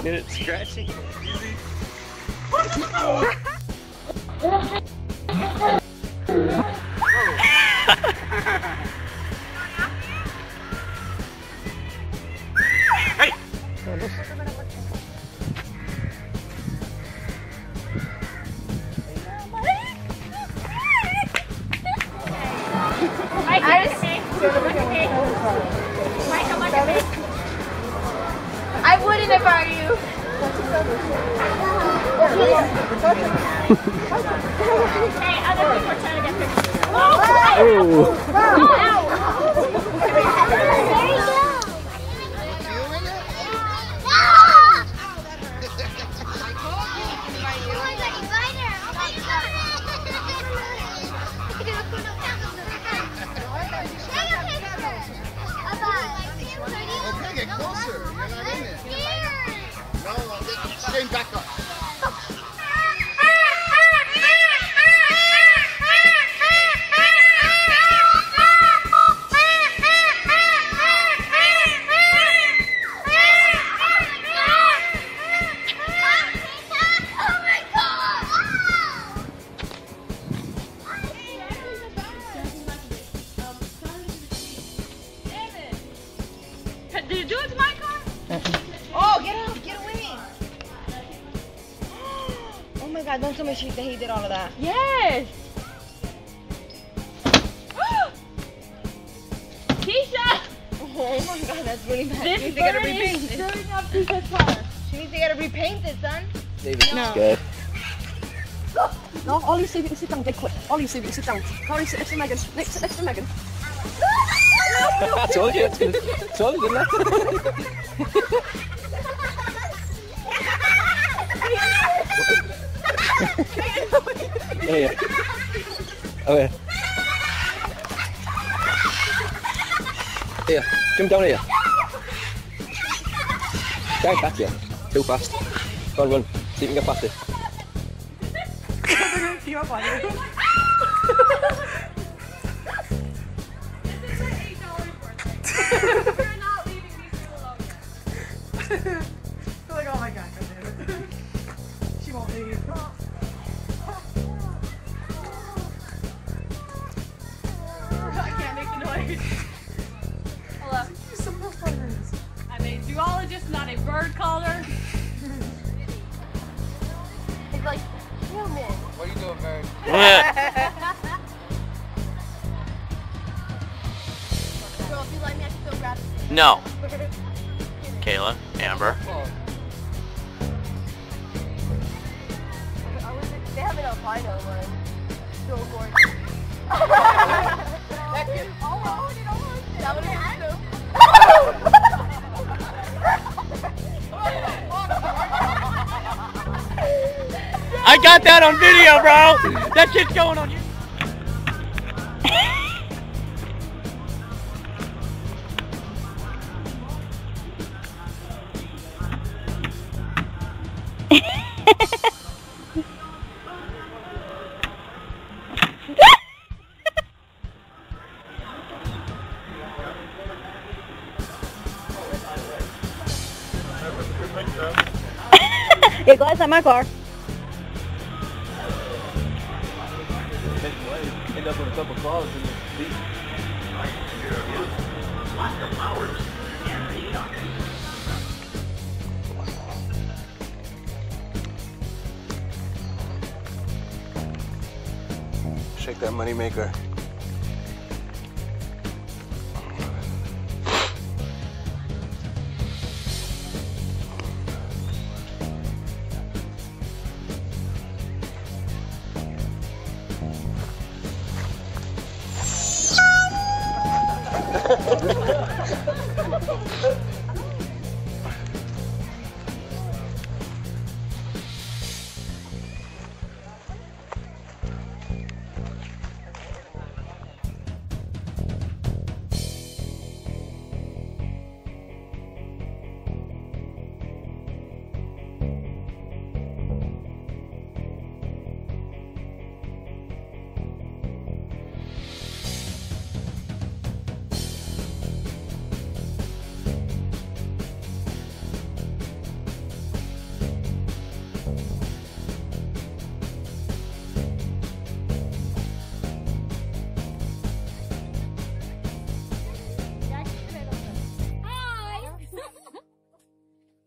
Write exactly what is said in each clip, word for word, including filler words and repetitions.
Get it scratching? Hey! I wouldn't if I were you. Hey, other people are trying to get pictures. Oh! Oh! There you go. Get closer. You're not in it. No, I'll take you. Stand back up. Did you do it to my car? Oh, get out, get away. Oh my God, don't tell me she, that he did all of that. Yes. Keisha! Oh my God, that's really bad. This She needs to get it bird is repainted. stirring up Keisha's car. She needs to get it repainted, son. David, No. good. No, Ollie, sit, sit down, dead quick. Ollie, sit, sit down. Corey, sit next to Megan. Next, sit next to Megan. I told you, it's gonna, I told you, didn't I? Yeah, yeah. Okay. Here, jump down here. Can't catch you. Too fast. Go on, run. See if you can get past it. You're not leaving these two alone. They're like, oh my God, God damn it. She won't leave. I can't make the noise. Hello. I'm a zoologist, not a bird caller. It's like human. What are you doing, Mary? Girl, if you like me, I can still grab it. No. Kayla, Amber. They have an albino one. So gorgeous. That's it. Almost. That would have been I got that on video, bro! That shit's going on you. Yeah, go inside my car. End up with a couple claws in the seat. Shake that money maker.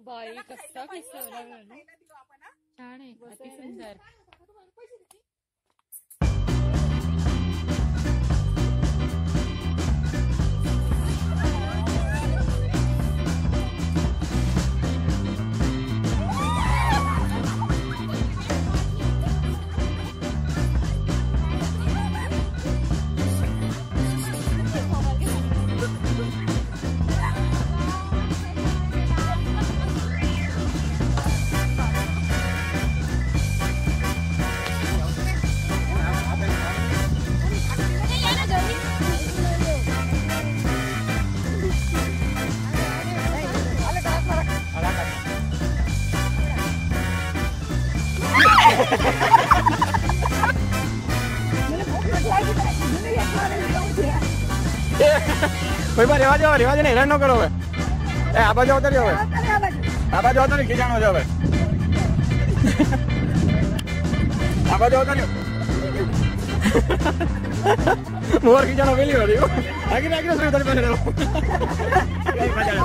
बाई कसा पिसवला ना छान आहे अति सुंदर કોઈ બાર રેવા જાવ રેવા જઈને હેરાન ન કરો હવે એ આ બાજુ આવતા રહ્યો હવે આ બાજુ આવતા રહ્યો ખીજાણો છે હવે આ બાજુ આવતા રહ્યો મોર ખીજાણો પેલી વાર રહ્યો આગળ આગળ શું તારી પાસે રહ્યો કઈ ખજાણો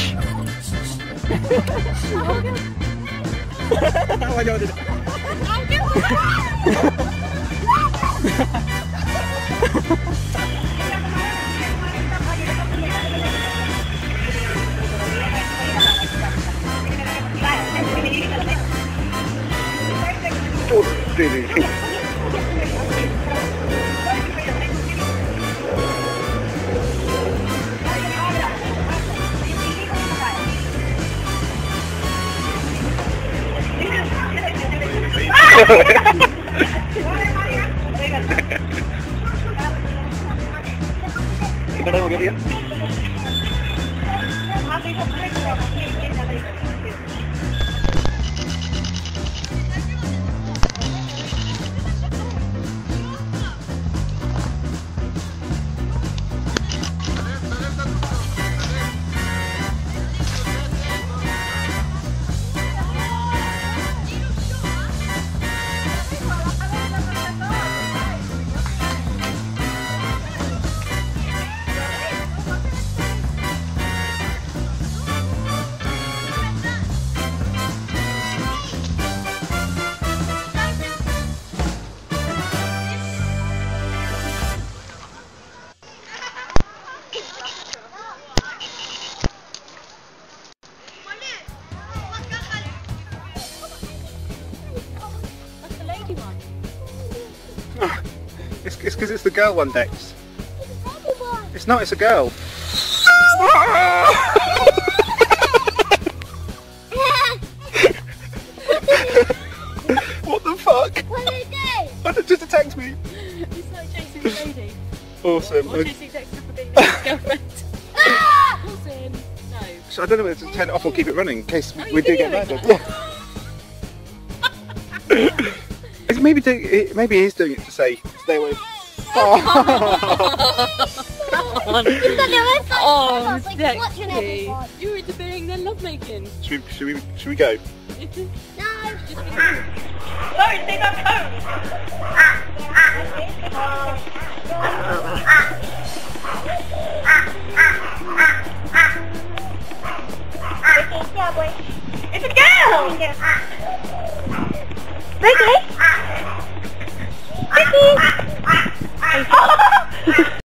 આ બાજુ આવતા ¿Qué ho querido? It's because it's the girl one, Dex. It's not, it's a girl. What the fuck? What did it do? It just attacked me. It's like chasing a lady. Awesome. Or chasing Dexter for being his girlfriend. Awesome. No. So I don't know whether to turn it off or keep it running in case Oh, we you do can get do it. murdered. Yeah. It's maybe do, it, maybe he's doing it to say stay away. Oh, Oh, like Dexter. watching everyone. You're into being their lovemaking. Should we, should we, should we go? No. It's a girl! Ricky! Ricky!